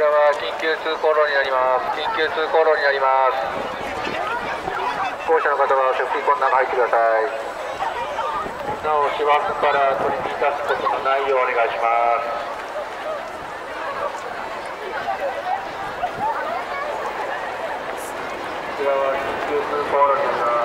らは緊急通行路になります。緊急通行路になります。歩行者の方はセーフティーコーナーに入ってください。なお、芝生から取り乱すことのないようお願いします。こちらは緊急通行路になります。